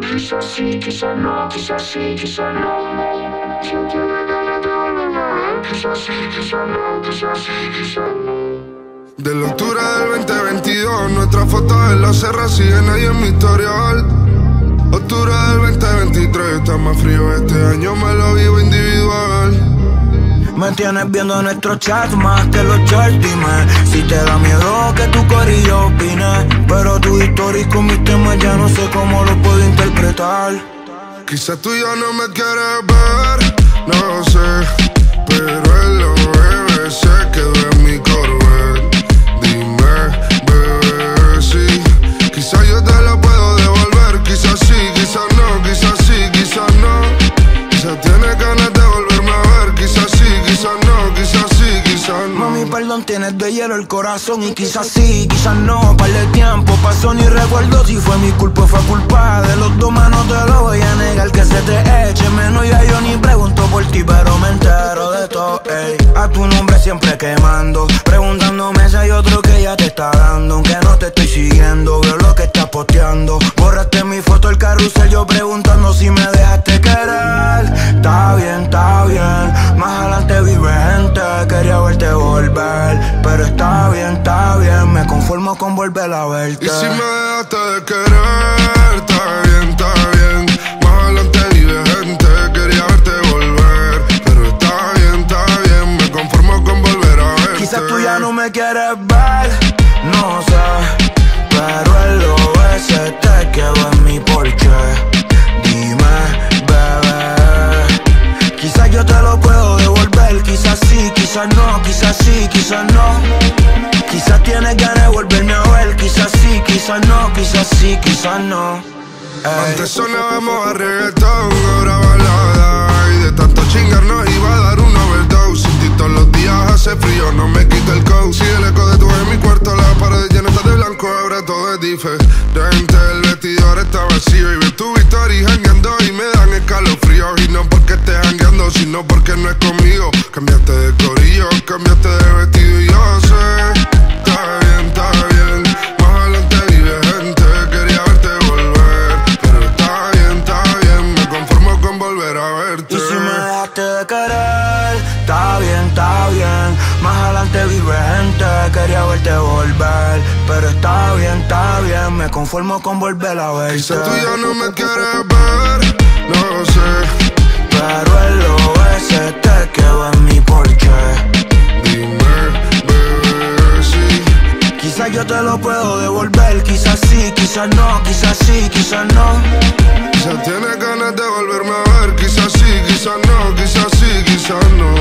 quizás sí, quizás no, quizás sí, quizás no. Si tiene ganas de volverme a ver, quizás sí, quizás no, quizás sí, quizás no. De la octubre del 2022, nuestras fotos en la serra siguen ahí en mi historial. Octubre del 2023, está más frío este año, me lo vivo individual. Me tienes viendo nuestros chats más que los charts, dime si te da miedo que tu corillo opine. Pero tu historia con mis temas ya no sé cómo lo puedo interpretar. Quizás tú ya no me quieres ver, no sé, pero él lo bebe, se quedó en mi Corvette. Dime, bebé, sí, quizás yo te lo puedo devolver. Quizás sí, quizás no, quizás sí, quizás no. Quizás tienes ganas de volverme a ver. Quizás sí, quizás no, quizás sí, quizás no. Mami, perdón, tienes de hielo el corazón. Y quizás sí, quizás no. Par de tiempo pasó, ni recuerdo si fue mi culpa o fue culpa de los dos. Manos te lo voy a negar que se te eche menos. Ya yo ni pregunto por ti, pero me entero de todo, ey. A tu nombre siempre quemando, preguntándome si hay otro que ya te está dando. Aunque no te estoy siguiendo, veo lo que estás posteando. Borraste mi foto, el carrusel, yo preguntando si me dejaste querer. Está bien, más adelante vive gente. Quería verte volver, pero está bien, me conformo con volver a verte. Y si me dejaste de querer, está bien, más adelante vive gente. Quería verte volver, pero está bien, me conformo con volver a verte. Quizás tú ya no me quieres ver, no sé, pero él lo ve, se te quedó en mi porche. Dime, bebé, quizás yo te lo puedo devolver. Quizás sí, quizás no, quizás sí, quizás no. Quizás tienes ganas de volverme a ver. Quizás sí, quizás no, quizás sí, quizás no. Antes sonábamos a reggaetón, ahora balada. Y de tanto chingar nos iba a dar un overdose. Sin ti todos los días hace frío, no me quito el coat. Sigue el eco de tu en mi cuarto, la pared llena está de blanco. Ahora todo es diferente, el vestidor está vacío. Y veo tu historia jangueando y me dan escalofríos. Y no porque estés jangueando, sino porque no es conmigo. Cambiaste de corillo, cambiaste de vestido y yo sé. Está bien, más adelante vive gente. Quería verte volver, pero está bien, me conformo con volver a verte. Y si me dejaste de querer, está bien, más adelante vive gente. Quería verte volver, pero está bien, me conformo con volver a verte. Quizás tú ya no me quieres ver, no sé, pero él lo ve, se te quedó en mi porche. Dime, bebé, sí. Quizás yo te lo puedo devolver. Quizás sí, quizás no, quizás sí, quizás no. Quizás tienes ganas de volverme a ver. Quizás sí, quizás no, quizás sí, quizás no.